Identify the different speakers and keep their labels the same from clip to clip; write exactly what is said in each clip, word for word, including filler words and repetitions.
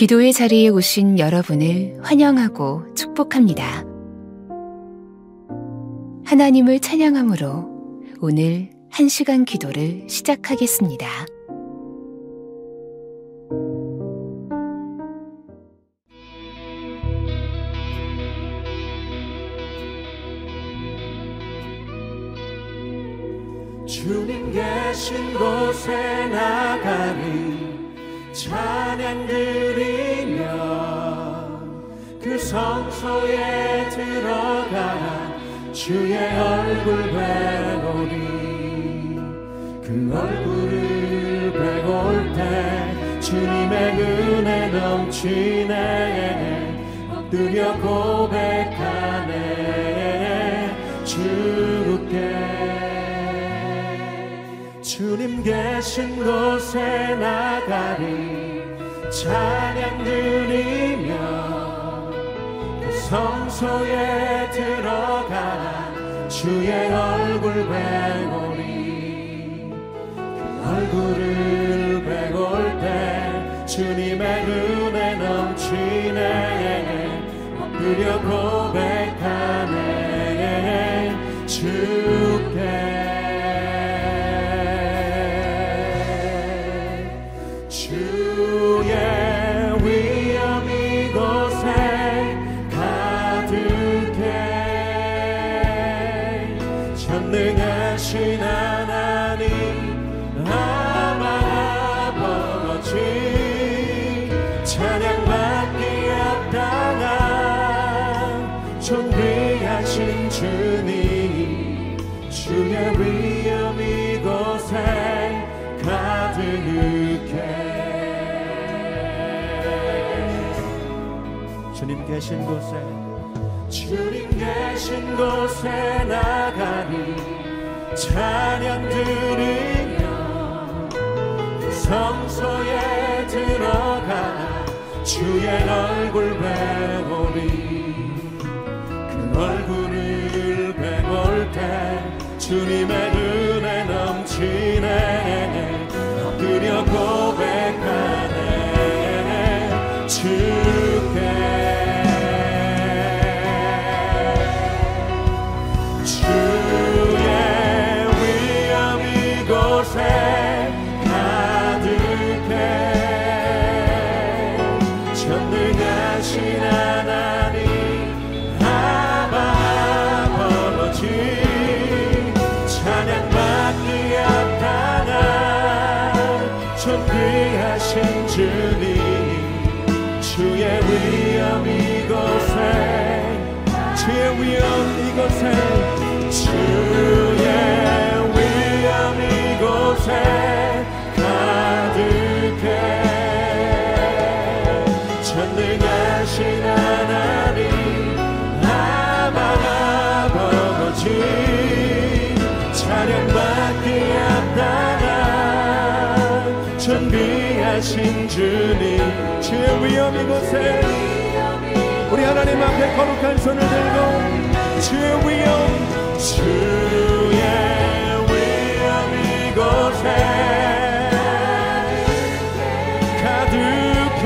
Speaker 1: 기도의 자리에 오신 여러분을 환영하고 축복합니다. 하나님을 찬양함으로 오늘 한 시간 기도를 시작하겠습니다.
Speaker 2: 주님 계신 곳에 나가리 찬양 드리며 그 성소에 들어가 주의 얼굴 뵈오리 그 얼굴을 뵈올 때 주님의 은혜 넘치네 엎드려 고백하네 주께 주님 계신 곳에 나가리 찬양 드리며 그 성소에 들어가 주의 얼굴 뵈오리 그 얼굴을 뵈올 때 주님의 은혜 넘치네 엎드려 고백하네 주께 전능하신 하나님 아마 아버지 찬양받기 합당한 존귀하신 주님 주의 위엄 이곳에 가득해 주님 계신 곳에 주님 계신 곳에 나가리 찬양 드리며 성소에 들어가 주의 얼굴 뵈오리 그 얼굴을 뵈볼 때 주님의 은혜 넘치네 엎드려 고백하네 주께 전능하신 하나님 아바 아버지 찬양받기 합당한 존귀하신 주님 주의 위엄 이곳에 주의 위엄 이곳에 주의 위엄 이곳에 가득해 전능하신 하나님 아바 아버지 찬양받기 합당한 존귀하신 주님 주의 위엄 이곳에 우리 하나님 앞에 거룩한 손을 들고 주의 위엄 주의 위엄 이곳에 가득해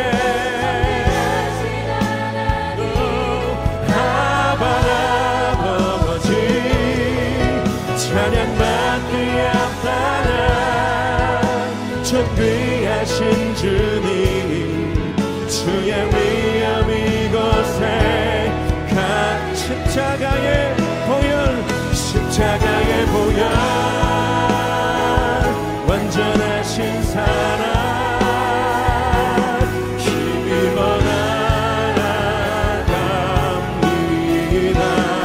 Speaker 2: 찬양받기 합당한 존귀하신 주님 주의 위엄 이곳에 각 십자가의 보혈 십자가의 보혈 완전하신 사랑 힘입어 나아갑니다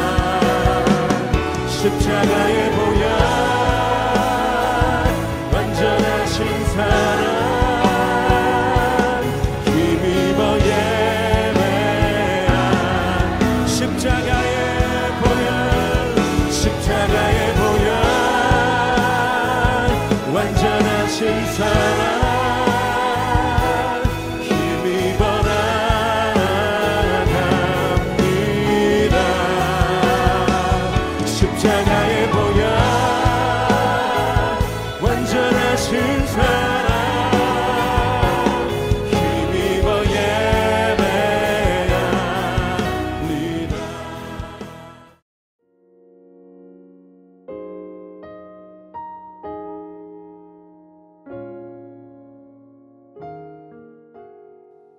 Speaker 2: 십자가의 보혈 완전하신 사랑 힘입어 예배한 십자가의 보혈 십자가의 보혈 완전하신 사랑 힘입어 나아갑니다 십자가의 보혈 완전하신 사랑 힘입어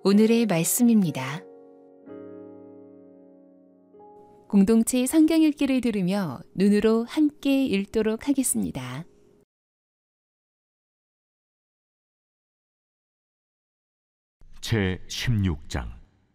Speaker 1: 오늘의 말씀입니다. 공동체 성경 읽기를 들으며 눈으로 함께 읽도록 하겠습니다.
Speaker 3: 제십육 장.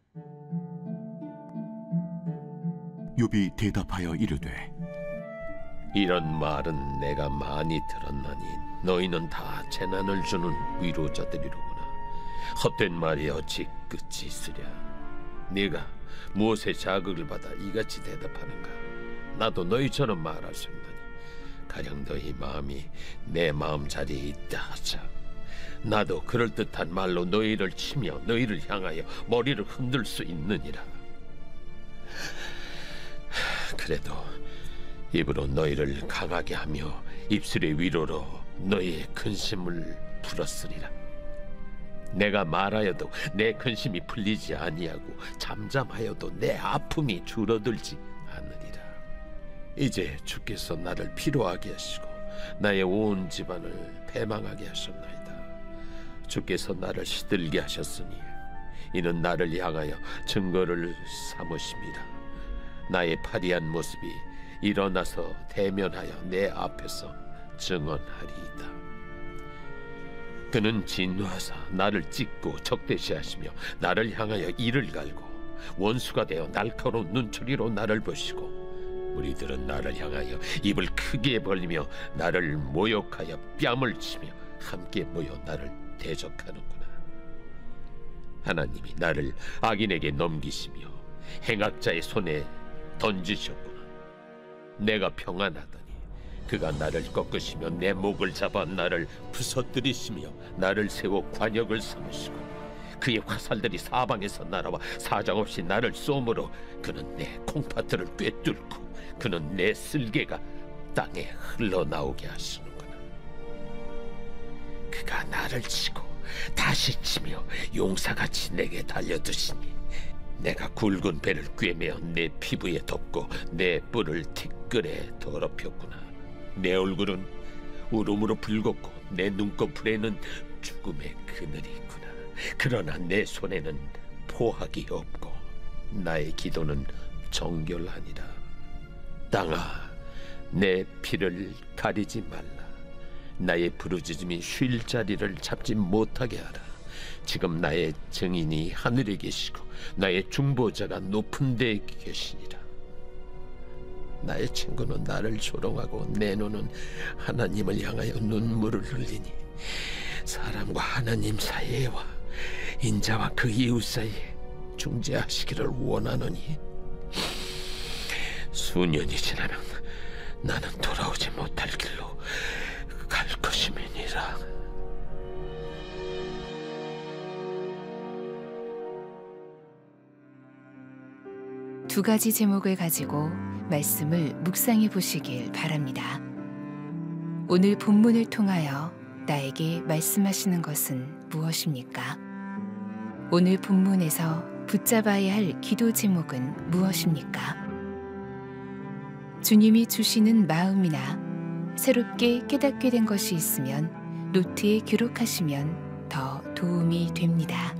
Speaker 3: 욥이 대답하여 이르되
Speaker 4: 이런 말은 내가 많이 들었나니 너희는 다 재난을 주는 위로자들이로구나. 헛된 말이 어찌 끝이 있으랴. 네가 무엇에 자극을 받아 이같이 대답하는가? 나도 너희처럼 말할 수 있나니 가령 너희 마음이 내 마음 자리에 있다 하자. 나도 그럴듯한 말로 너희를 치며 너희를 향하여 머리를 흔들 수 있느니라. 그래도 입으로 너희를 강하게 하며 입술의 위로로 너희의 근심을 풀었으리라. 내가 말하여도 내 근심이 풀리지 아니하고 잠잠하여도 내 아픔이 줄어들지 않으리라. 이제 주께서 나를 피로하게 하시고 나의 온 집안을 패망하게 하셨나이다. 주께서 나를 시들게 하셨으니 이는 나를 향하여 증거를 삼으심이라. 나의 파리한 모습이 일어나서 대면하여 내 앞에서 증언하리이다. 그는 진노하사 나를 찢고 적대시하시며 나를 향하여 이를 갈고 원수가 되어 날카로운 눈초리로 나를 보시고 무리들은 나를 향하여 입을 크게 벌리며 나를 모욕하여 뺨을 치며 함께 모여 나를 대적하는구나. 하나님이 나를 악인에게 넘기시며 행악자의 손에 던지셨구나. 내가 평안하더니 그가 나를 꺾으시며 내 목을 잡아 나를 부서뜨리시며 나를 세워 관역을 삼으시고 그의 화살들이 사방에서 날아와 사정없이 나를 쏘므로 그는 내 콩팥들을 꿰뚫고 그는 내 쓸개가 땅에 흘러나오게 하시는구나. 그가 나를 치고 다시 치며 용사같이 내게 달려드시니 내가 굵은 배를 꿰매어 내 피부에 덮고 내 뿔을 티끌에 더럽혔구나. 내 얼굴은 울음으로 붉었고 내 눈꺼풀에는 죽음의 그늘이 있구나. 그러나 내 손에는 포악이 없고 나의 기도는 정결하니라. 땅아, 내 피를 가리지 말라. 나의 부르짖음이 쉴 자리를 잡지 못하게 하라. 지금 나의 증인이 하늘에 계시고 나의 중보자가 높은 데에 계시니라. 나의 친구는 나를 조롱하고 내 눈은 하나님을 향하여 눈물을 흘리니 사람과 하나님 사이에와 인자와 그 이웃 사이에 중재하시기를 원하노니 수년이 지나면 나는 돌아오지 못할 길로 갈 것임이니라.
Speaker 1: 두 가지 제목을 가지고 말씀을 묵상해 보시길 바랍니다. 오늘 본문을 통하여 나에게 말씀하시는 것은 무엇입니까? 오늘 본문에서 붙잡아야 할 기도 제목은 무엇입니까? 주님이 주시는 마음이나 새롭게 깨닫게 된 것이 있으면 노트에 기록하시면 더 도움이 됩니다.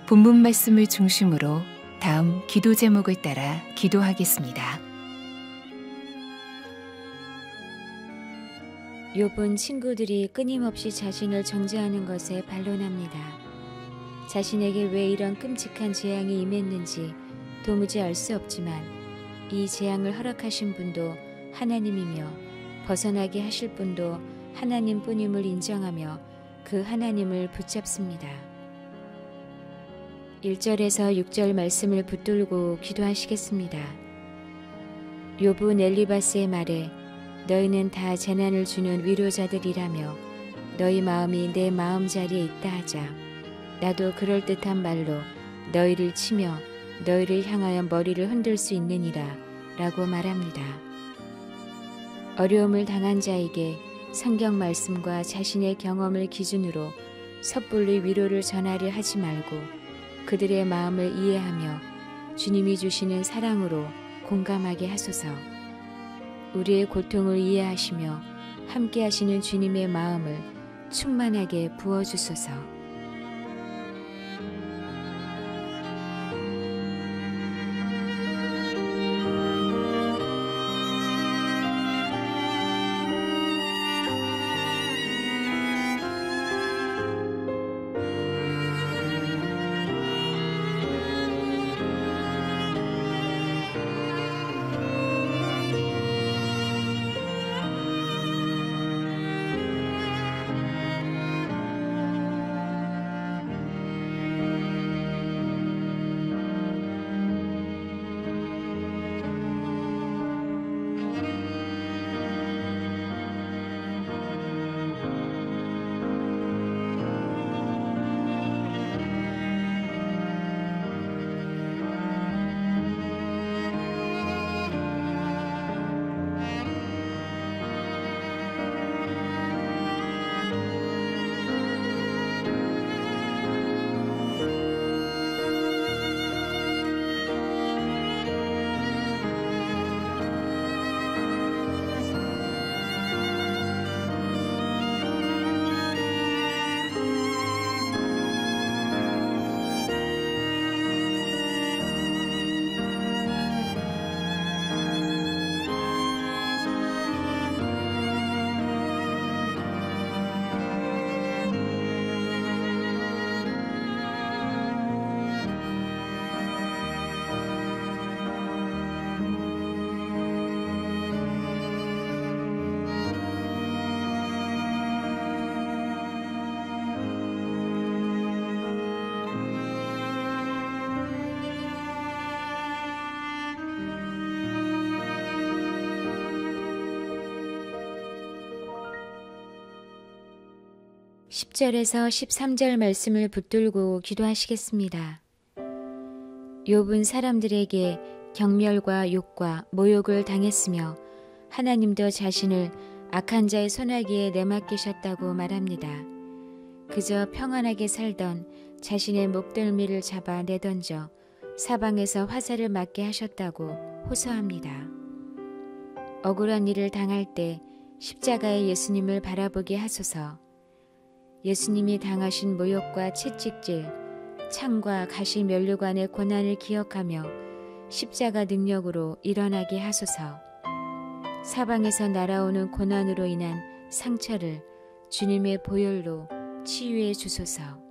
Speaker 1: 본문 말씀을 중심으로 다음 기도 제목을 따라 기도하겠습니다.
Speaker 5: 욥은 친구들이 끊임없이 자신을 정죄하는 것에 반론합니다. 자신에게 왜 이런 끔찍한 재앙이 임했는지 도무지 알 수 없지만 이 재앙을 허락하신 분도 하나님이며 벗어나게 하실 분도 하나님뿐임을 인정하며 그 하나님을 붙잡습니다. 일 절에서 육 절 말씀을 붙들고 기도하시겠습니다. 욥은 엘리바스의 말에 너희는 다 재난을 주는 위로자들이라며 너희 마음이 내 마음자리에 있다 하자 나도 그럴듯한 말로 너희를 치며 너희를 향하여 머리를 흔들 수 있느니라 라고 말합니다. 어려움을 당한 자에게 성경 말씀과 자신의 경험을 기준으로 섣불리 위로를 전하려 하지 말고 그들의 마음을 이해하며 주님이 주시는 사랑으로 공감하게 하소서. 우리의 고통을 이해하시며 함께 하시는 주님의 마음을 충만하게 부어주소서. 십 절에서 십삼 절 말씀을 붙들고 기도하시겠습니다. 욥은 사람들에게 경멸과 욕과 모욕을 당했으며 하나님도 자신을 악한 자의 손아귀에 내맡기셨다고 말합니다. 그저 평안하게 살던 자신의 목덜미를 잡아 내던져 사방에서 화살을 맞게 하셨다고 호소합니다. 억울한 일을 당할 때 십자가의 예수님을 바라보게 하소서. 예수님이 당하신 모욕과 채찍질, 창과 가시 면류관의 고난을 기억하며 십자가 능력으로 일어나게 하소서. 사방에서 날아오는 고난으로 인한 상처를 주님의 보혈로 치유해 주소서.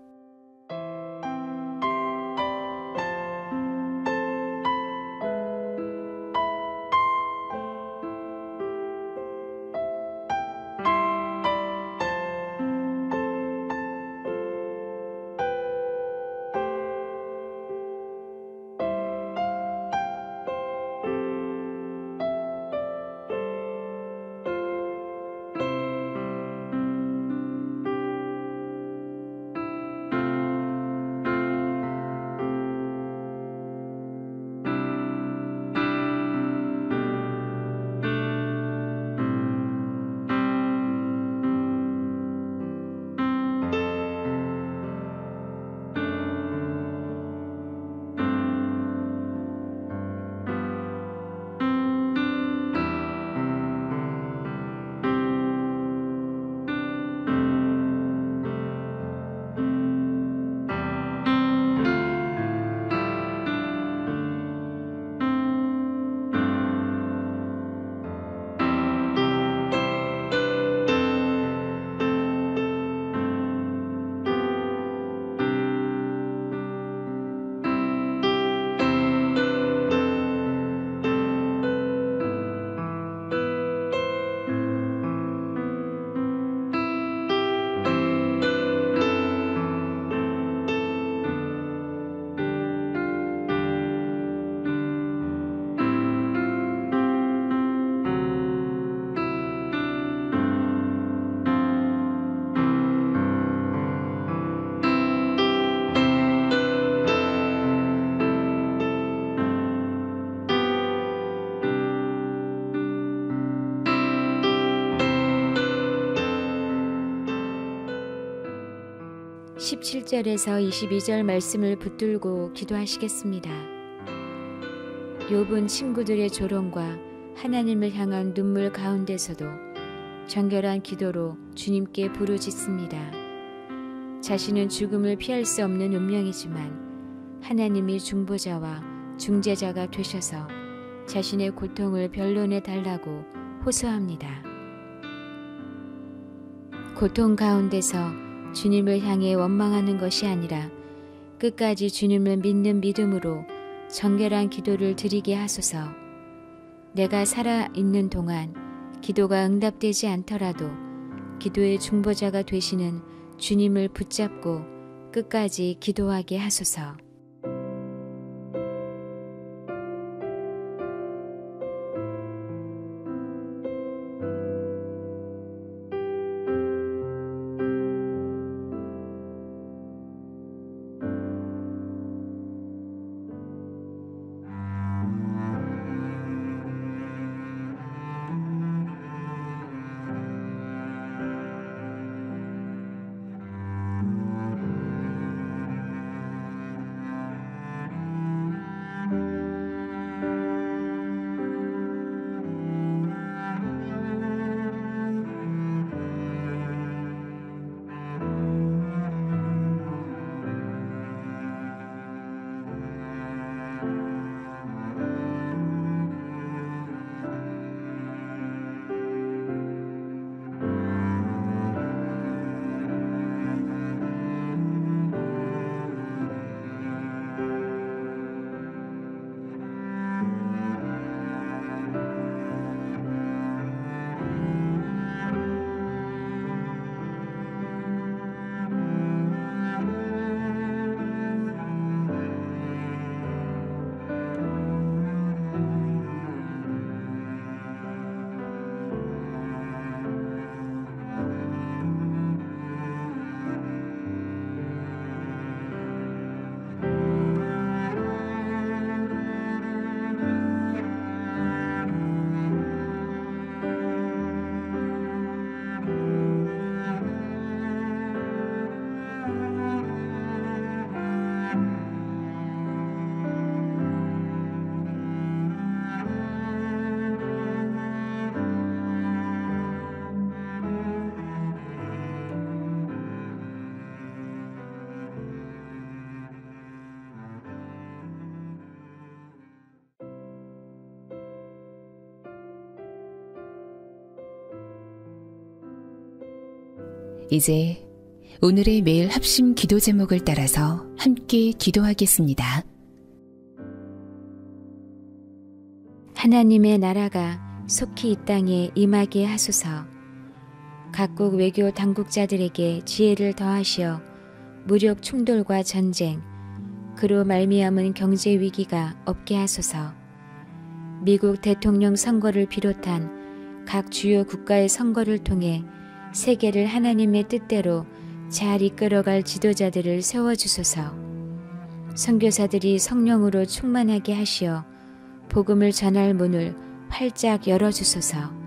Speaker 5: 십칠 절에서 이십이 절 말씀을 붙들고 기도하시겠습니다. 욥은 친구들의 조롱과 하나님을 향한 눈물 가운데서도 정결한 기도로 주님께 부르짖습니다. 자신은 죽음을 피할 수 없는 운명이지만 하나님이 중보자와 중재자가 되셔서 자신의 고통을 변론해 달라고 호소합니다. 고통 가운데서 주님을 향해 원망하는 것이 아니라 끝까지 주님을 믿는 믿음으로 정결한 기도를 드리게 하소서. 내가 살아있는 동안 기도가 응답되지 않더라도 기도의 중보자가 되시는 주님을 붙잡고 끝까지 기도하게 하소서.
Speaker 1: 이제 오늘의 매일 합심 기도 제목을 따라서 함께 기도하겠습니다.
Speaker 5: 하나님의 나라가 속히 이 땅에 임하게 하소서. 각국 외교 당국자들에게 지혜를 더하시어 무력 충돌과 전쟁, 그로 말미암은 경제 위기가 없게 하소서. 미국 대통령 선거를 비롯한 각 주요 국가의 선거를 통해 세계를 하나님의 뜻대로 잘 이끌어갈 지도자들을 세워주소서. 선교사들이 성령으로 충만하게 하시어 복음을 전할 문을 활짝 열어주소서.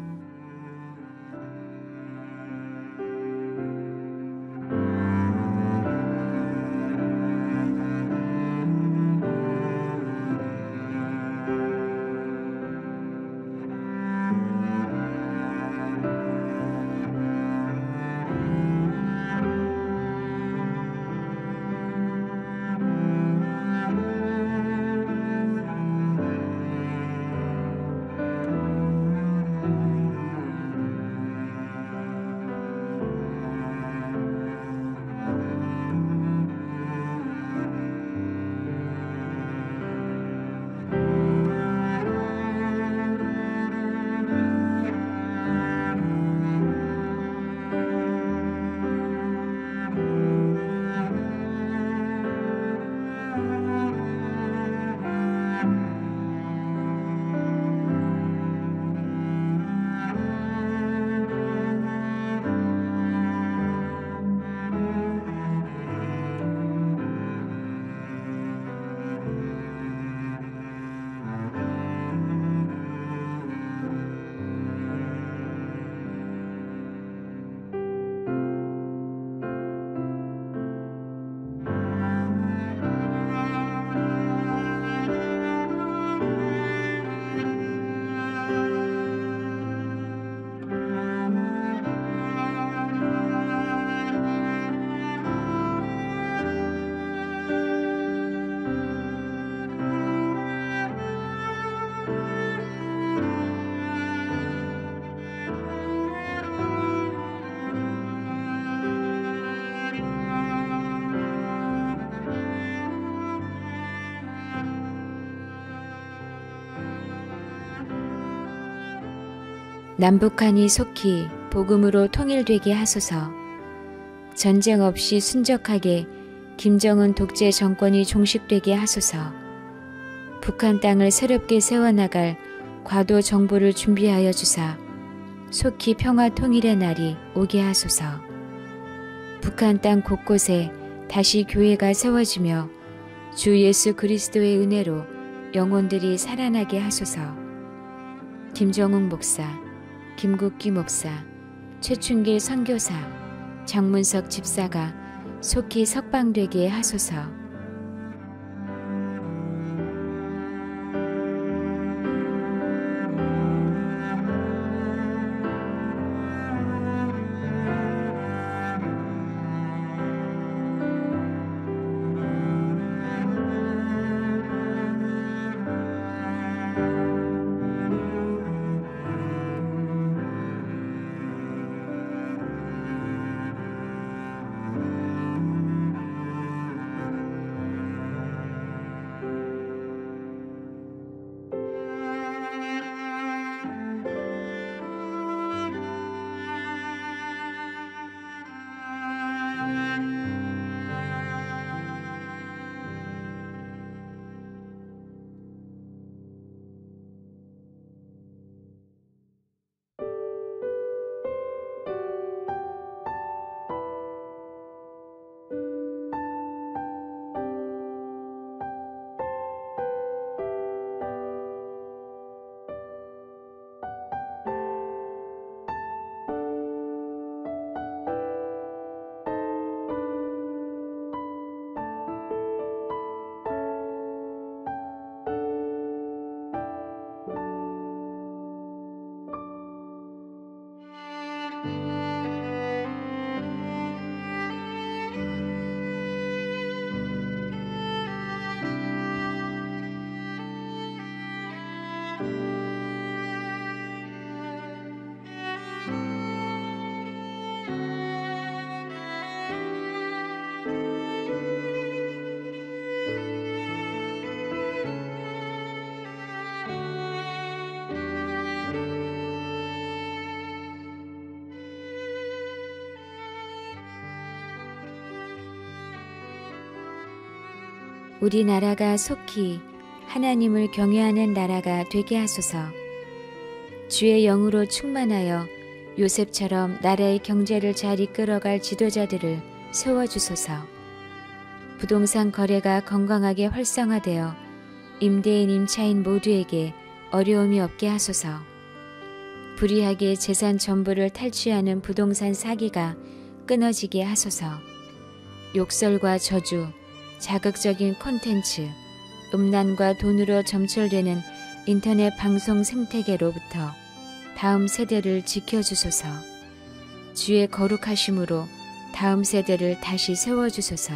Speaker 5: 남북한이 속히 복음으로 통일되게 하소서. 전쟁 없이 순적하게 김정은 독재 정권이 종식되게 하소서. 북한 땅을 새롭게 세워나갈 과도 정부를 준비하여 주사 속히 평화 통일의 날이 오게 하소서. 북한 땅 곳곳에 다시 교회가 세워지며 주 예수 그리스도의 은혜로 영혼들이 살아나게 하소서. 김정욱 목사, 김국기 목사, 최춘길 선교사, 장문석 집사가 속히 석방되게 하소서. 우리나라가 속히 하나님을 경외하는 나라가 되게 하소서. 주의 영으로 충만하여 요셉처럼 나라의 경제를 잘 이끌어갈 지도자들을 세워주소서. 부동산 거래가 건강하게 활성화되어 임대인 임차인 모두에게 어려움이 없게 하소서. 불의하게 재산 전부를 탈취하는 부동산 사기가 끊어지게 하소서. 욕설과 저주, 자극적인 콘텐츠, 음란과 돈으로 점철되는 인터넷 방송 생태계로부터 다음 세대를 지켜주소서. 주의 거룩하심으로 다음 세대를 다시 세워주소서.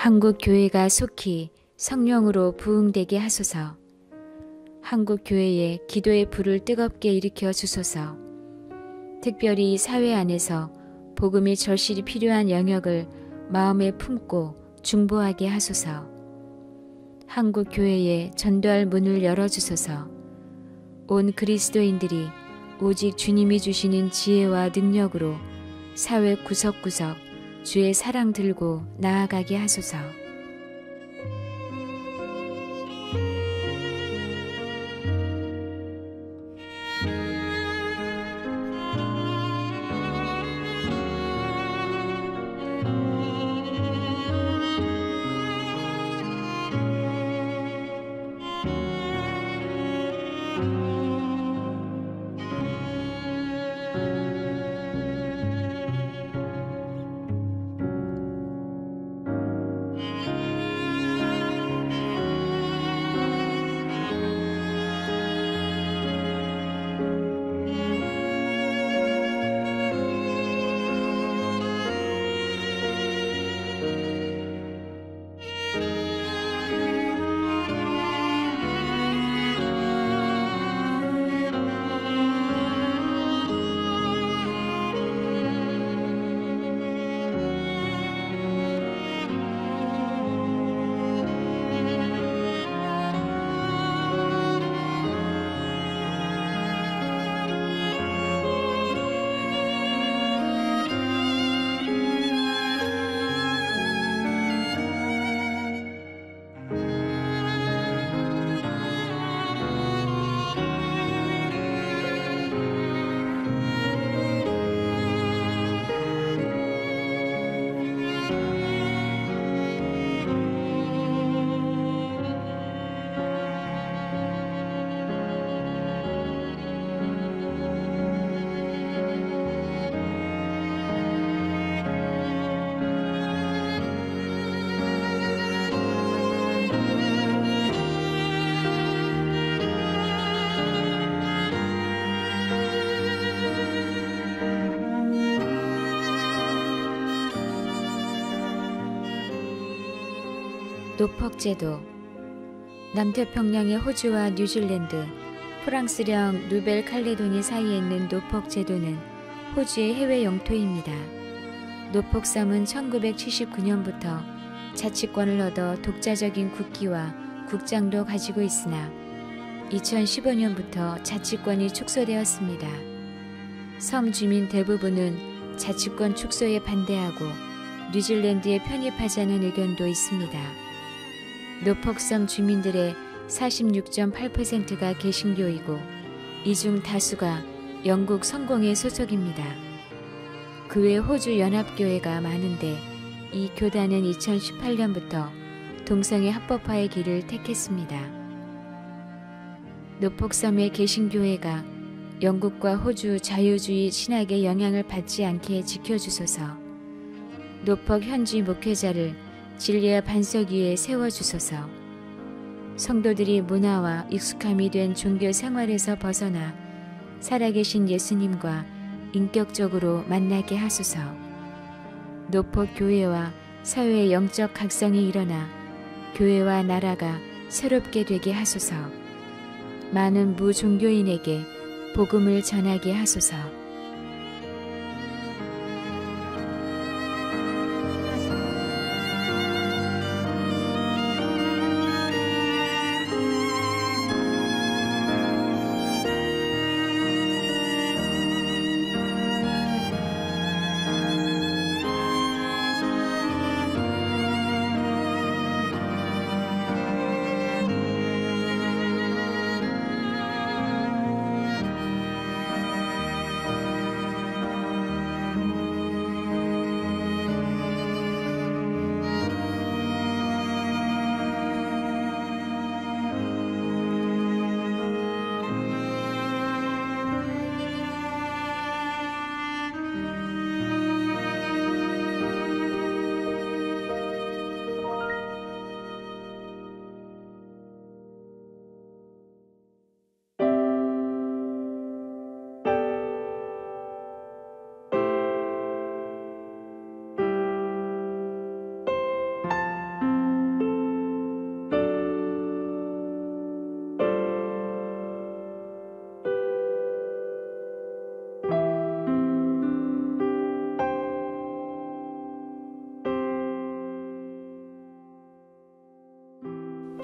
Speaker 5: 한국 교회가 속히 성령으로 부흥되게 하소서. 한국 교회에 기도의 불을 뜨겁게 일으켜 주소서. 특별히 사회 안에서 복음이 절실히 필요한 영역을 마음에 품고 중보하게 하소서. 한국 교회에 전도할 문을 열어주소서. 온 그리스도인들이 오직 주님이 주시는 지혜와 능력으로 사회 구석구석 주의 사랑 들고 나아가게 하소서. 노퍽제도. 남태평양의 호주와 뉴질랜드, 프랑스령 누벨 칼레도니 사이에 있는 노퍽제도는 호주의 해외 영토입니다. 노퍽섬은 천구백칠십구 년부터 자치권을 얻어 독자적인 국기와 국장도 가지고 있으나 이천십오 년부터 자치권이 축소되었습니다. 섬 주민 대부분은 자치권 축소에 반대하고 뉴질랜드에 편입하자는 의견도 있습니다. 노퍽섬 주민들의 사십육 점 팔 퍼센트가 개신교이고 이 중 다수가 영국 성공회 소속입니다. 그 외 호주 연합교회가 많은데 이 교단은 이천십팔 년부터 동성애 합법화의 길을 택했습니다. 노폭섬의 개신교회가 영국과 호주 자유주의 신학의 영향을 받지 않게 지켜주소서. 노폭 현지 목회자를 진리와 반석 위에 세워주소서. 성도들이 문화와 익숙함이 된 종교 생활에서 벗어나 살아계신 예수님과 인격적으로 만나게 하소서. 노폭 교회와 사회의 영적 각성이 일어나 교회와 나라가 새롭게 되게 하소서. 많은 무종교인에게 복음을 전하게 하소서.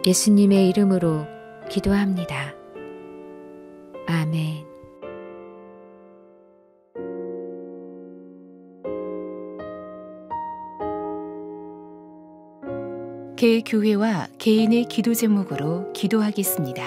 Speaker 5: 예수님의 이름으로 기도합니다. 아멘.
Speaker 1: 개교회와 개인의 기도 제목으로 기도하겠습니다.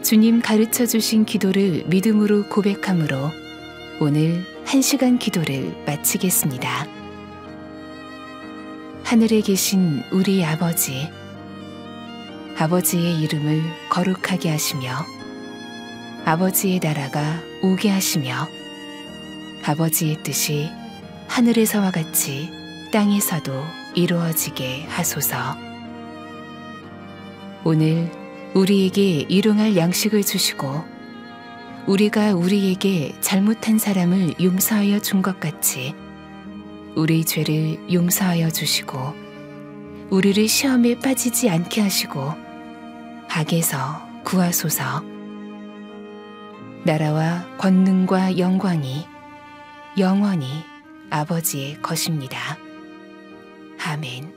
Speaker 1: 주님 가르쳐 주신 기도를 믿음으로 고백함으로 오늘 한 시간 기도를 마치겠습니다. 하늘에 계신 우리 아버지, 아버지의 이름을 거룩하게 하시며 아버지의 나라가 오게 하시며 아버지의 뜻이 하늘에서와 같이 땅에서도 이루어지게 하소서. 오늘 우리에게 일용할 양식을 주시고 우리가 우리에게 잘못한 사람을 용서하여 준 것 같이 우리 죄를 용서하여 주시고 우리를 시험에 빠지지 않게 하시고 악에서 구하소서. 나라와 권능과 영광이 영원히 아버지의 것입니다. 아멘.